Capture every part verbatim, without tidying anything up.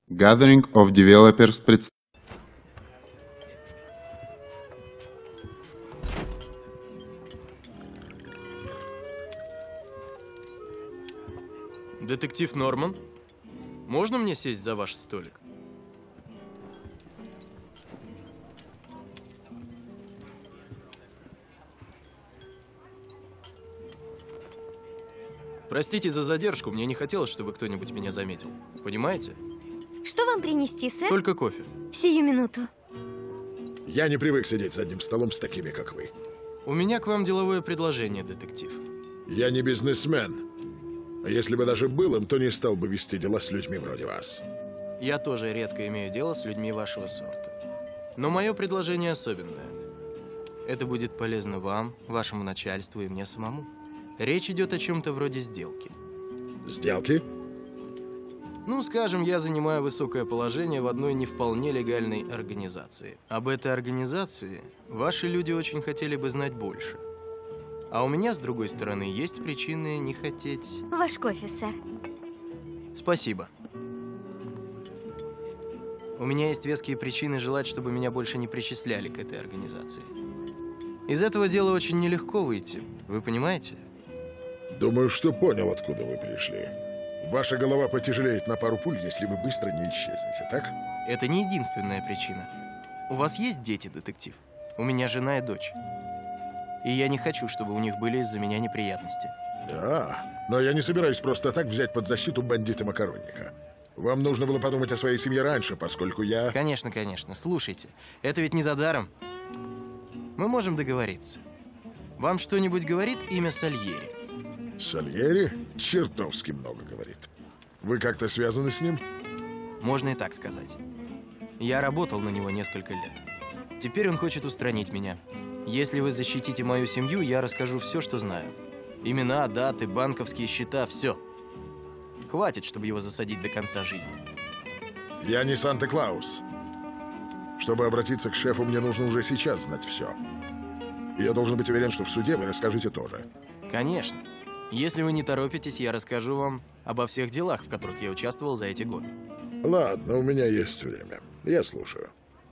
Gathering of Developers представляет. Детектив Норман, можно мне сесть за ваш столик? Простите за задержку, мне не хотелось, чтобы кто-нибудь меня заметил. Понимаете? Что вам принести, сэр? Только кофе. Сию минуту. Я не привык сидеть за одним столом с такими, как вы. У меня к вам деловое предложение, детектив. Я не бизнесмен. А если бы даже был им, то не стал бы вести дела с людьми вроде вас. Я тоже редко имею дело с людьми вашего сорта. Но мое предложение особенное. Это будет полезно вам, вашему начальству и мне самому. Речь идет о чем-то вроде сделки. Сделки? Ну, скажем, я занимаю высокое положение в одной не вполне легальной организации. Об этой организации ваши люди очень хотели бы знать больше. А у меня, с другой стороны, есть причины не хотеть... Ваш кофе, сэр. Спасибо. У меня есть веские причины желать, чтобы меня больше не причисляли к этой организации. Из этого дела очень нелегко выйти, вы понимаете? Думаю, что понял, откуда вы пришли. Ваша голова потяжелеет на пару пуль, если вы быстро не исчезнете, так? Это не единственная причина. У вас есть дети, детектив? У меня жена и дочь. И я не хочу, чтобы у них были из-за меня неприятности. Да, но я не собираюсь просто так взять под защиту бандита-макаронника. Вам нужно было подумать о своей семье раньше, поскольку я... Конечно, конечно. Слушайте, это ведь не за даром. Мы можем договориться. Вам что-нибудь говорит имя Сальери? Сальери? Чертовски много говорит. Вы как-то связаны с ним? Можно и так сказать. Я работал на него несколько лет. Теперь он хочет устранить меня. Если вы защитите мою семью, я расскажу все, что знаю. Имена, даты, банковские счета, все. Хватит, чтобы его засадить до конца жизни. Я не Санта-Клаус. Чтобы обратиться к шефу, мне нужно уже сейчас знать все. И я должен быть уверен, что в суде вы расскажете тоже. Конечно. Если вы не торопитесь, я расскажу вам обо всех делах, в которых я участвовал за эти годы. Ладно, у меня есть время. Я слушаю.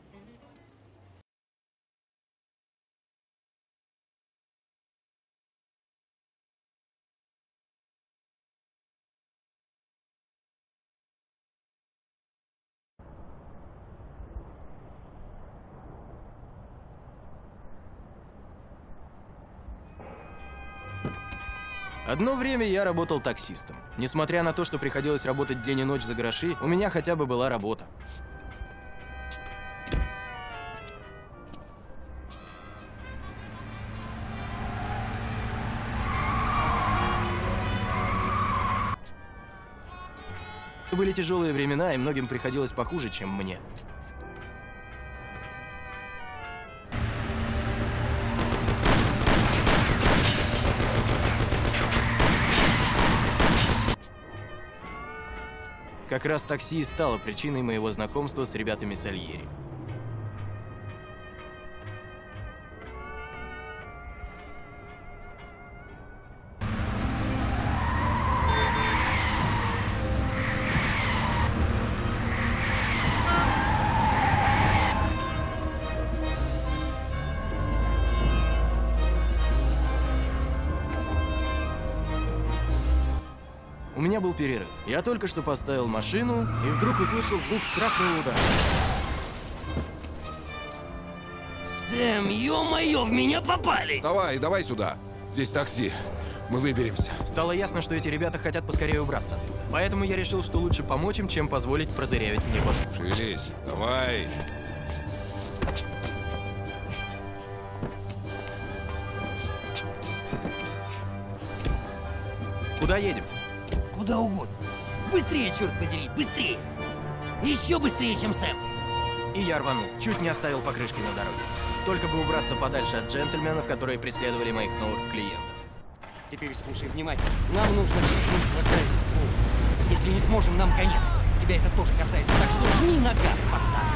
Одно время я работал таксистом. Несмотря на то, что приходилось работать день и ночь за гроши, у меня хотя бы была работа. Были тяжелые времена, и многим приходилось похуже, чем мне. Как раз такси и стало причиной моего знакомства с ребятами Сальери. У меня был перерыв. Я только что поставил машину, и вдруг услышал звук страшного удара. Сэм, ё-моё, в меня попали! Вставай, давай сюда. Здесь такси. Мы выберемся. Стало ясно, что эти ребята хотят поскорее убраться оттуда. Поэтому я решил, что лучше помочь им, чем позволить продырявить мне башку. Шевелись. Давай. Куда едем? Куда угодно. Быстрее, черт подери, быстрее! Еще быстрее, чем Сэм! И я рванул. Чуть не оставил покрышки на дороге. Только бы убраться подальше от джентльменов, которые преследовали моих новых клиентов. Теперь слушай внимательно. Нам нужно поставить голову. Если не сможем, нам конец. Тебя это тоже касается, так что жми на газ, пацан.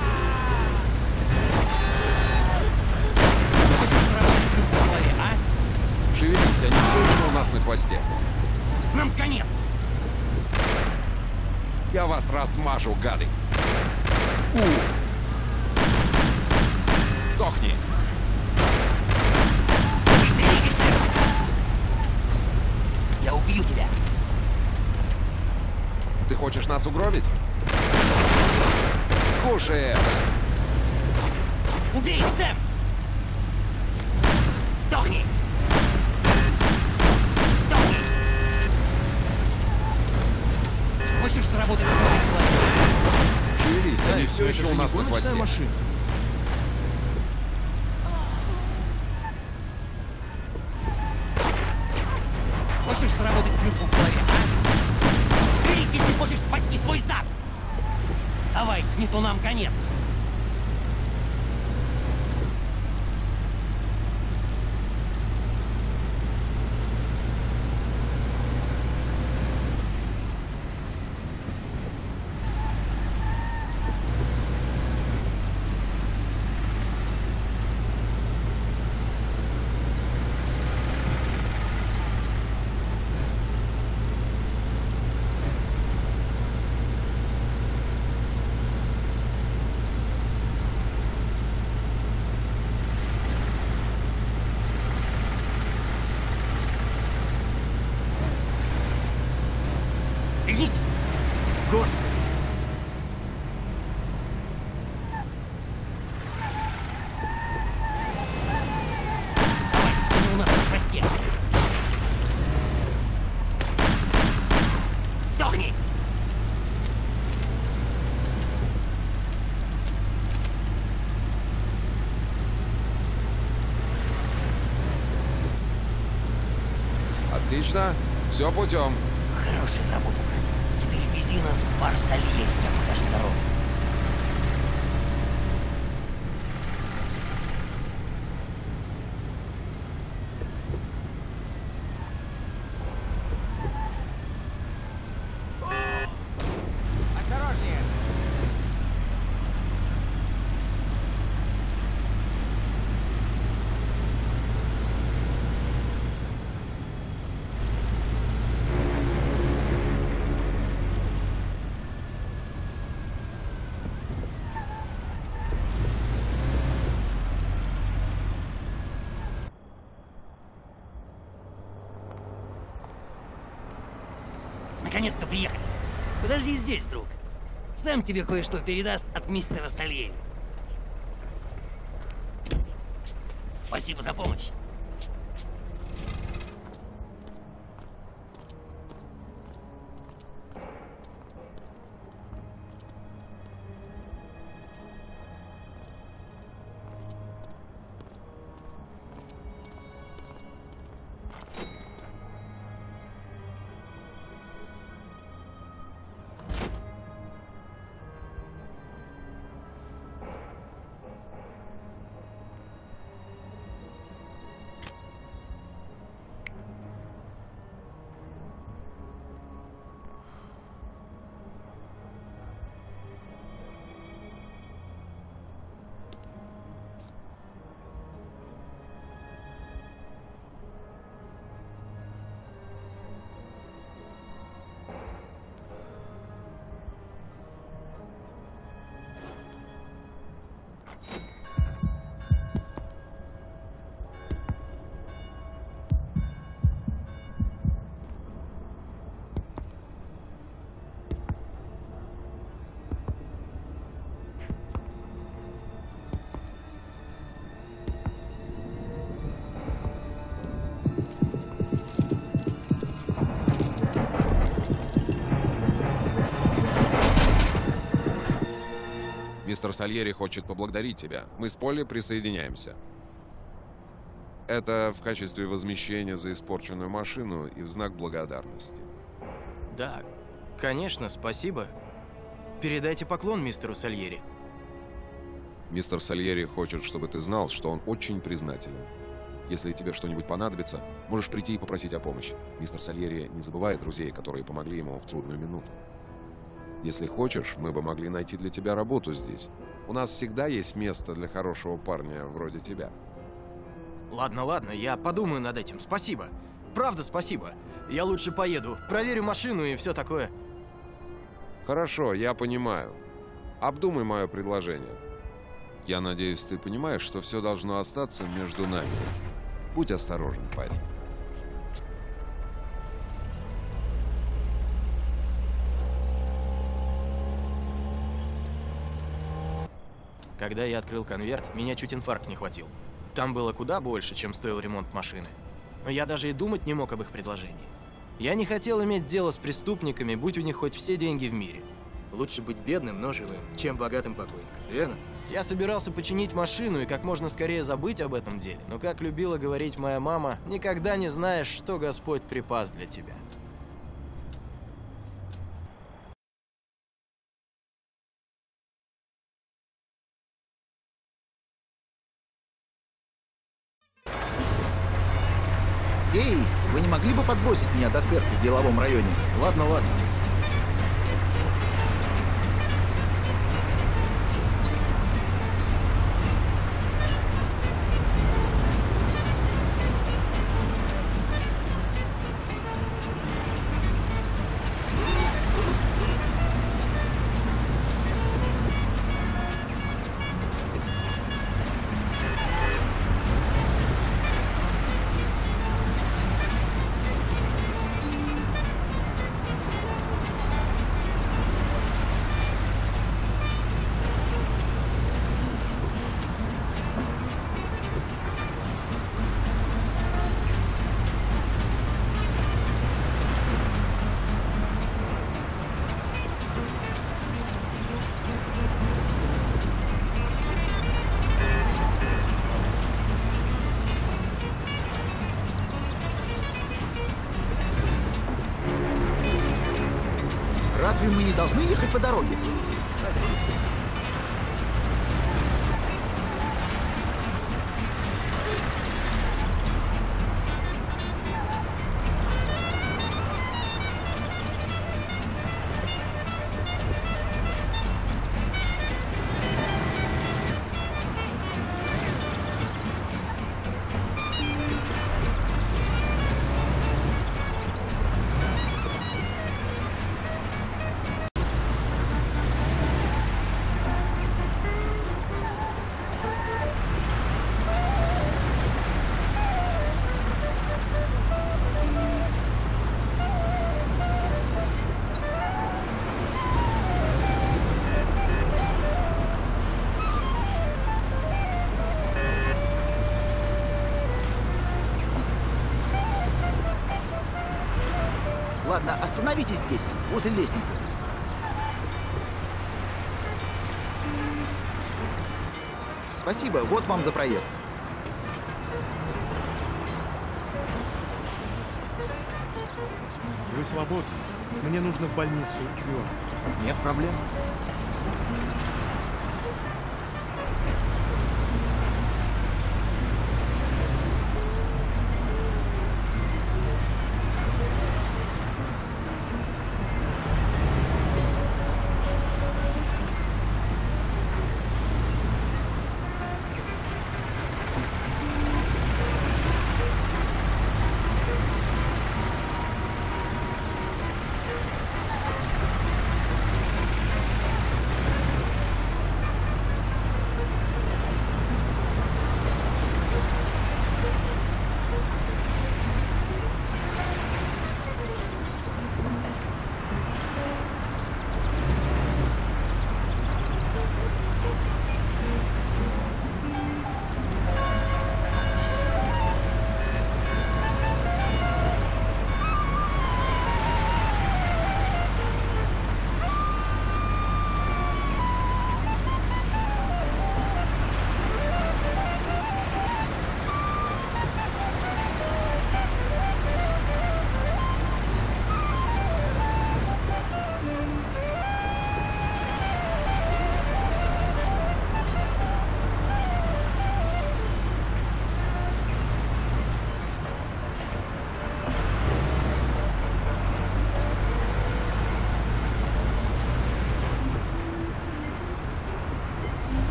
Хочешь сработать по голове, а? Шевелись, они все еще у нас на хвосте. Нам конец! Я вас размажу, гады. Сдохни! Пристрелите, сэр! Я убью тебя! Ты хочешь нас угробить? Скушай это! Убей их, Сэм! Сдохни! Сдохни! Хочешь заработать в голове? Шевелись, они Эй, все это еще же у не нас на гоночная хвосте. машина. Хочешь заработать дырку в голове, а? Сберись, если хочешь спасти свой зад! Давай, не то нам конец! Пригнись! Господи! Давай, они у нас на хвосте! Сдохни! Отлично. Все путем. Хорошая работа, брат. Теперь вези нас в бар Сальери, я покажу дорогу. Осторожнее! Наконец-то приехали. Подожди здесь, друг. Сэм тебе кое-что передаст от мистера Сальери. Спасибо за помощь. Мистер Сальери хочет поблагодарить тебя. Мы с Полли присоединяемся. Это в качестве возмещения за испорченную машину и в знак благодарности. Да, конечно, спасибо. Передайте поклон мистеру Сальери. Мистер Сальери хочет, чтобы ты знал, что он очень признателен. Если тебе что-нибудь понадобится, можешь прийти и попросить о помощи. Мистер Сальери не забывает друзей, которые помогли ему в трудную минуту. Если хочешь, мы бы могли найти для тебя работу здесь. У нас всегда есть место для хорошего парня вроде тебя. Ладно, ладно, я подумаю над этим. Спасибо. Правда, спасибо. Я лучше поеду, проверю машину и все такое. Хорошо, я понимаю. Обдумай мое предложение. Я надеюсь, ты понимаешь, что все должно остаться между нами. Будь осторожен, парень. Когда я открыл конверт, меня чуть инфаркт не хватил. Там было куда больше, чем стоил ремонт машины. Но я даже и думать не мог об их предложении. Я не хотел иметь дело с преступниками, будь у них хоть все деньги в мире. Лучше быть бедным, но живым, чем богатым покойником, верно? Я собирался починить машину и как можно скорее забыть об этом деле, но, как любила говорить моя мама, никогда не знаешь, что Господь припас для тебя. Эй, вы не могли бы подбросить меня до церкви в деловом районе? Ладно, ладно. Разве мы не должны ехать по дороге? Ладно, остановитесь здесь, возле лестницы. Спасибо, вот вам за проезд. Вы свободны. Мне нужно в больницу. Юа. Нет проблем.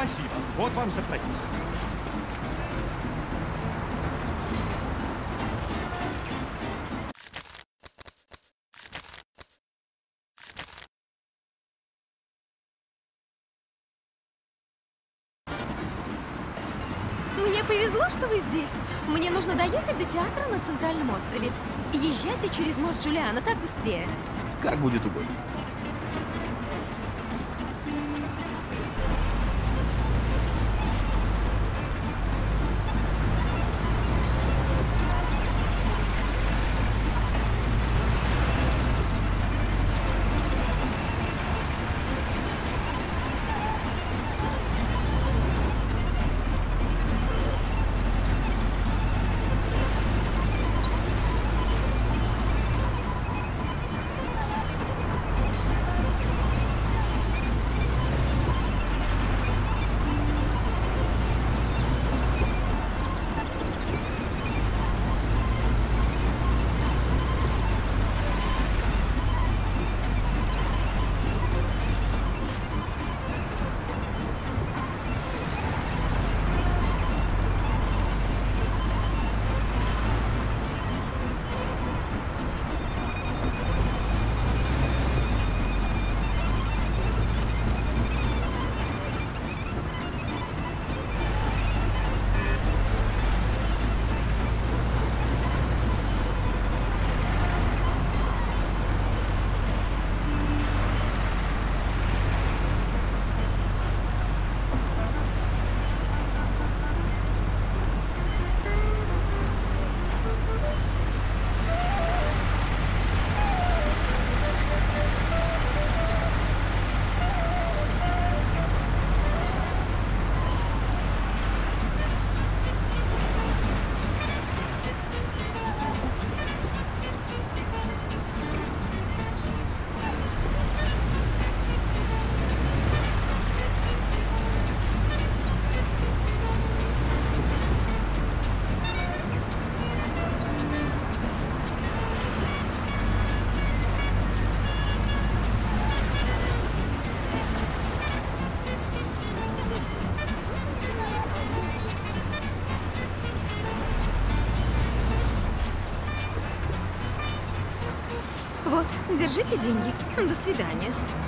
Спасибо. Вот вам за прописку. Мне повезло, что вы здесь. Мне нужно доехать до театра на Центральном острове. Езжайте через мост Джулиана, так быстрее. Как будет угодно. Вот, держите деньги. До свидания.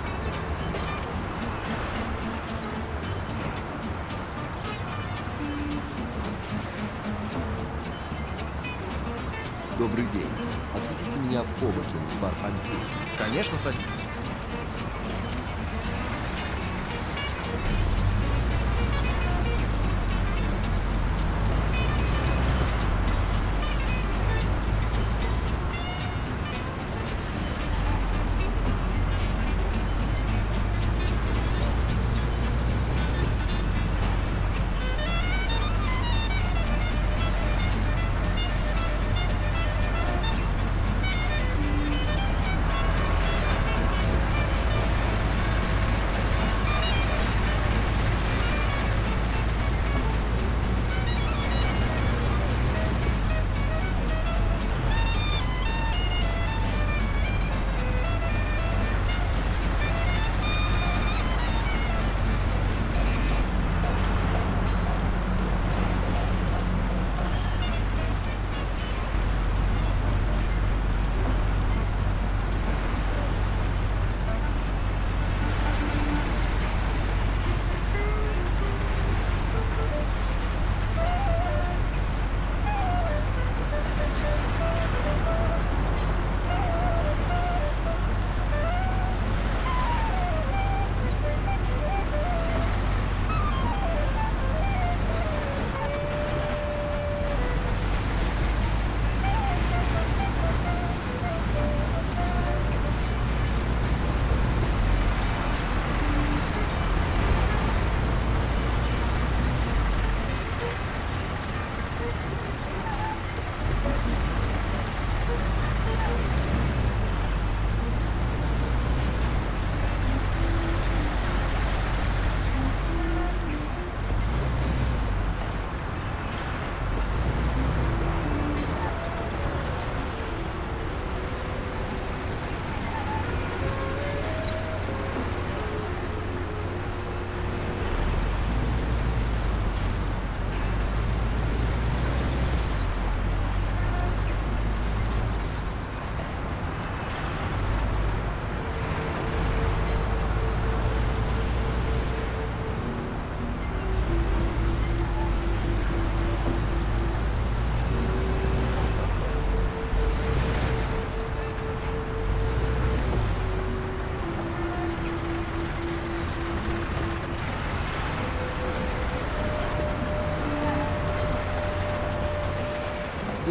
Добрый день. Отвезите меня в Хобокен, бар Ампир. Конечно, садитесь.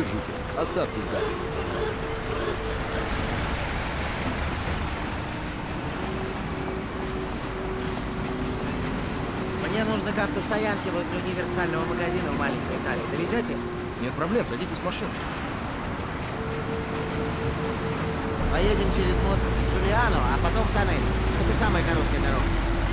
держите. Оставьте сдачу. Мне нужно к автостоянке возле универсального магазина в маленькой Италии. Довезете? Нет проблем, садитесь в машину. Поедем через мост Джулиано, а потом в тоннель. Это самая короткая дорога.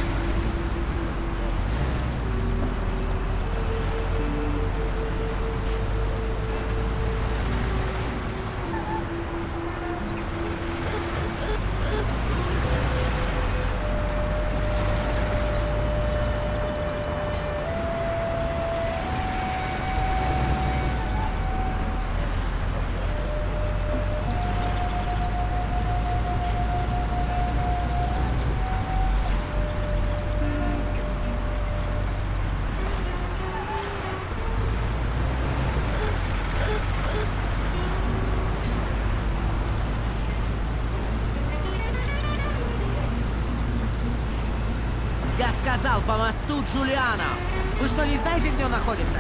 Я сказал, по мосту Джулиано. Вы что, не знаете, где он находится?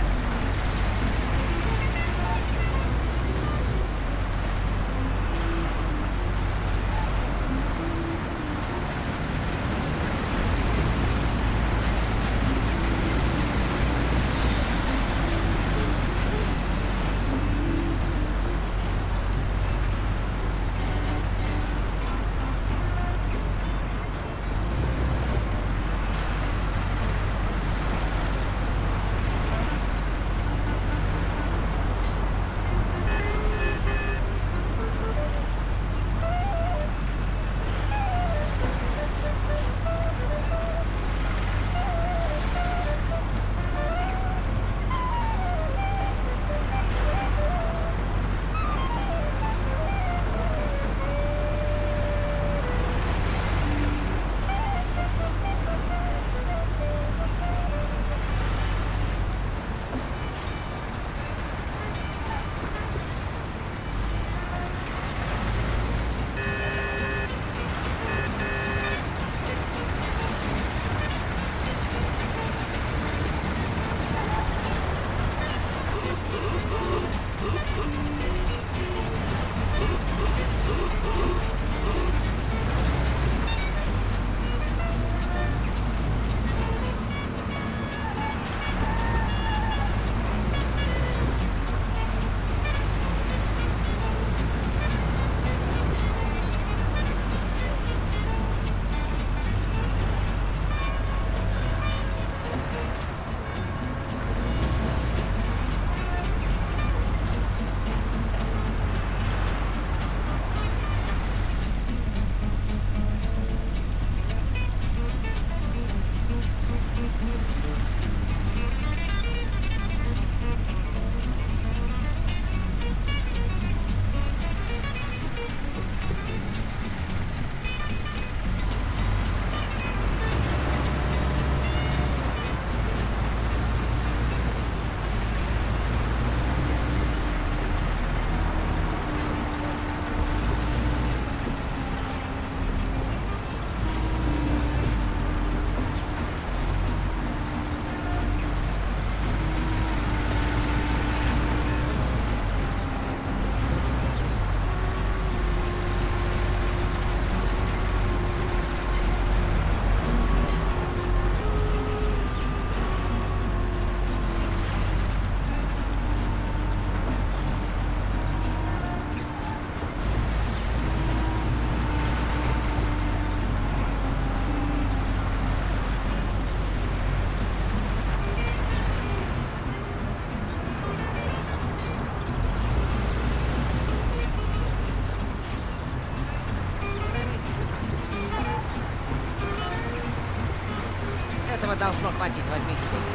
Этого должно хватить, возьмите деньги.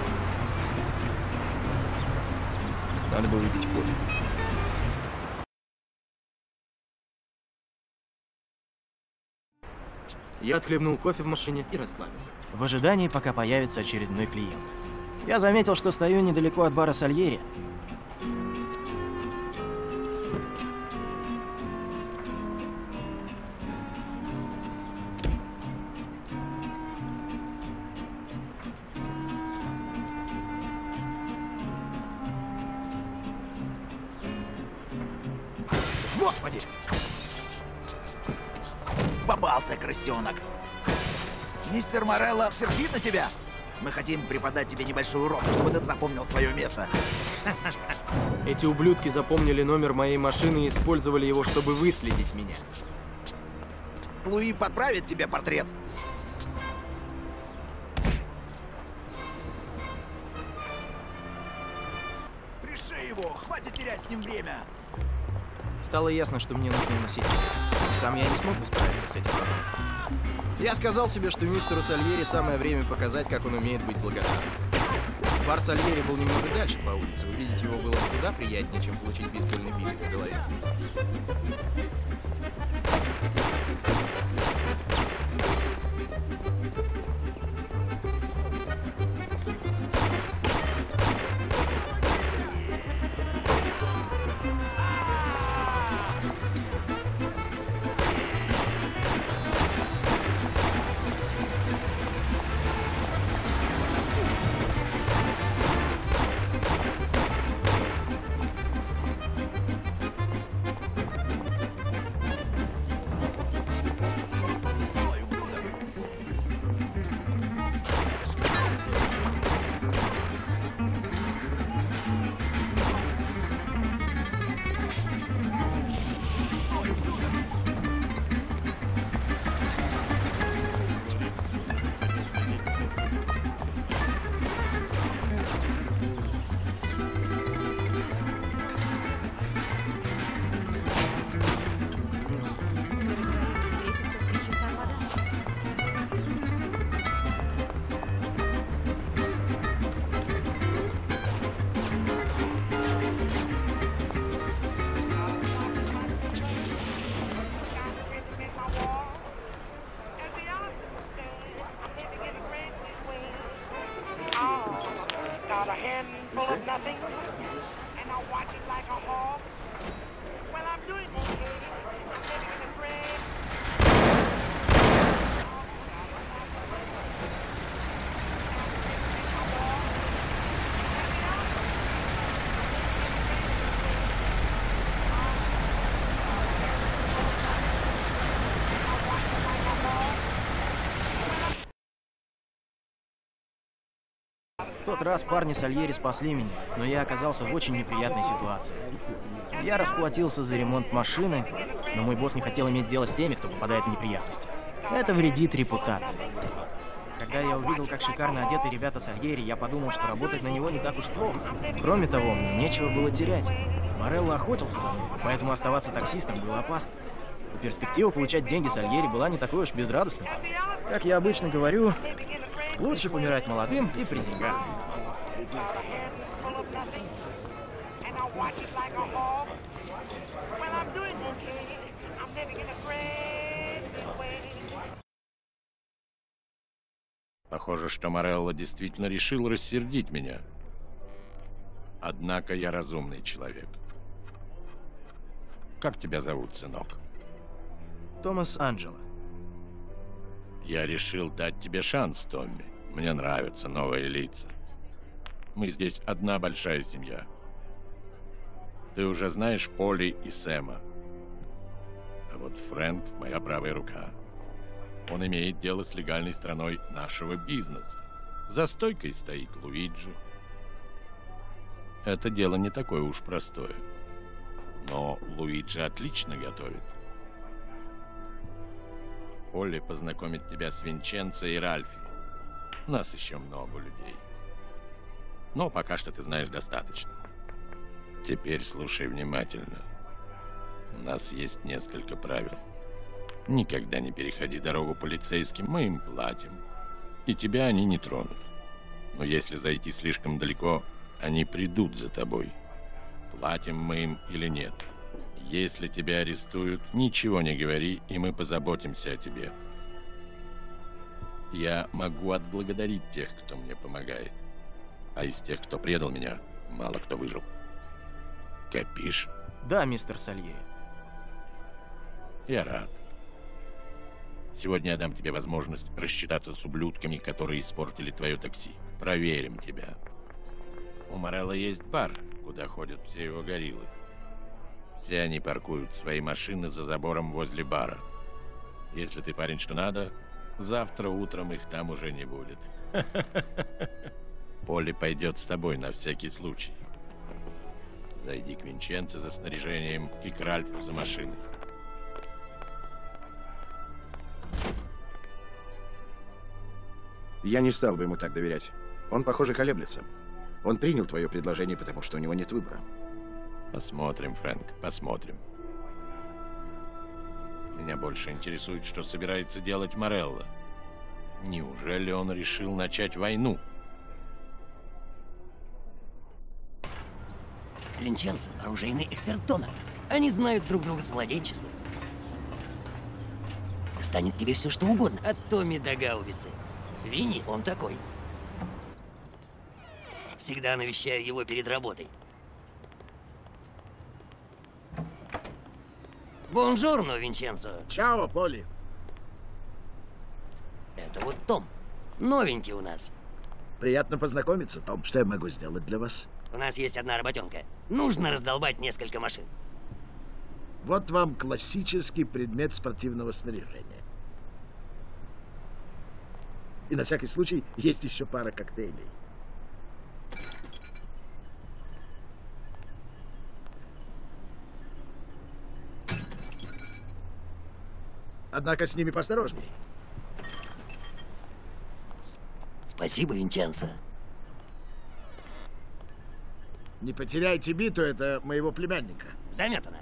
Надо бы выпить кофе. Я отхлебнул кофе в машине и расслабился. В ожидании, пока появится очередной клиент. Я заметил, что стою недалеко от бара Сальери. Господи! Попался, крысенок. Мистер Морелло сердит на тебя? Мы хотим преподать тебе небольшой урок, чтобы ты запомнил свое место. Эти ублюдки запомнили номер моей машины и использовали его, чтобы выследить меня. Луи подправит тебе портрет. Пришей его, хватит терять с ним время. Стало ясно, что мне нужно носить. Сам я не смог бы справиться с этим. Я сказал себе, что мистеру Сальери самое время показать, как он умеет быть благодарным. Бар Сальери был немного дальше по улице. Увидеть его было куда приятнее, чем получить бейсбольный билет в голове. Got a handful of nothing, and I watch it like a hawk. Well, I'm doing okay. I'm living in a dream. В тот раз парни Сальери спасли меня, но я оказался в очень неприятной ситуации. Я расплатился за ремонт машины, но мой босс не хотел иметь дело с теми, кто попадает в неприятности. Это вредит репутации. Когда я увидел, как шикарно одеты ребята Сальери, я подумал, что работать на него не так уж плохо. Кроме того, мне нечего было терять. Морелло охотился за мной, поэтому оставаться таксистом было опасно. И перспектива получать деньги Сальери была не такой уж безрадостной. Как я обычно говорю, лучше помирать молодым и при деньгах. Похоже, что Морелло действительно решил рассердить меня. Однако я разумный человек. Как тебя зовут, сынок? Томас Анджело. Я решил дать тебе шанс, Томми. Мне нравятся новые лица. Мы здесь одна большая семья. Ты уже знаешь Поли и Сэма. А вот Фрэнк — моя правая рука. Он имеет дело с легальной стороной нашего бизнеса. За стойкой стоит Луиджи. Это дело не такое уж простое. Но Луиджи отлично готовит. Полли познакомит тебя с Винченцо и Ральфи. У нас еще много людей. Но пока что ты знаешь достаточно. Теперь слушай внимательно. У нас есть несколько правил. Никогда не переходи дорогу полицейским, мы им платим. И тебя они не тронут. Но если зайти слишком далеко, они придут за тобой. Платим мы им или нет. Если тебя арестуют, ничего не говори, и мы позаботимся о тебе. Я могу отблагодарить тех, кто мне помогает. А из тех, кто предал меня, мало кто выжил. Копишь? Да, мистер Сальери. Я рад. Сегодня я дам тебе возможность рассчитаться с ублюдками, которые испортили твое такси. Проверим тебя. У Морелло есть бар, куда ходят все его гориллы. Все они паркуют свои машины за забором возле бара. Если ты парень что надо, завтра утром их там уже не будет. Поли пойдет с тобой на всякий случай. Зайди к Винченцо за снаряжением и к Ральфу за машиной. Я не стал бы ему так доверять. Он, похоже, колеблется. Он принял твое предложение, потому что у него нет выбора. Посмотрим, Фрэнк, посмотрим. Меня больше интересует, что собирается делать Морелло. Неужели он решил начать войну? Винченцо — оружейный эксперт Дона. Они знают друг друга с младенчества. Станет тебе все что угодно, от Томми до гаубицы. Винни, он такой. Всегда навещаю его перед работой. Бонжорно, Винченцо. Чао, Поли. Это вот Том. Новенький у нас. Приятно познакомиться, Том. Что я могу сделать для вас? У нас есть одна работенка. Нужно раздолбать несколько машин. Вот вам классический предмет спортивного снаряжения. И на всякий случай есть еще пара коктейлей. Однако с ними поосторожней. Спасибо, Винченцо. Не потеряйте биту, это моего племянника. Заметано.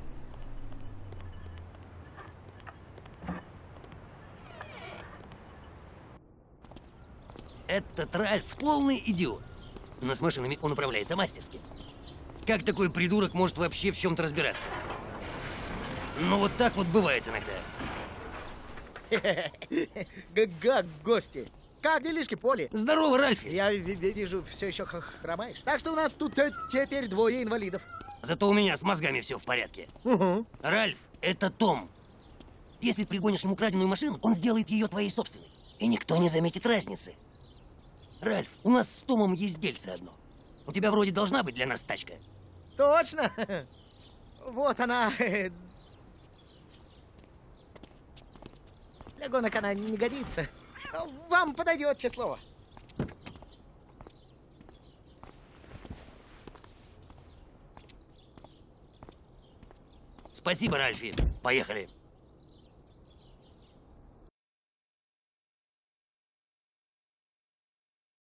Этот Ральф полный идиот. Но с машинами он управляется мастерски. Как такой придурок может вообще в чем-то разбираться? Ну вот так вот бывает иногда. Как гости. Как делишки, Поли? Здорово, Ральфи. Я вижу, все еще хромаешь. Так что у нас тут теперь двое инвалидов. Зато у меня с мозгами все в порядке. Угу. Ральф, это Том. Если пригонишь ему краденую машину, он сделает ее твоей собственной. И никто не заметит разницы. Ральф, у нас с Томом есть дельце одно. У тебя вроде должна быть для нас тачка. Точно. Вот она. Для гонок она не годится. Вам подойдет, число. Спасибо, Ральфи. Поехали.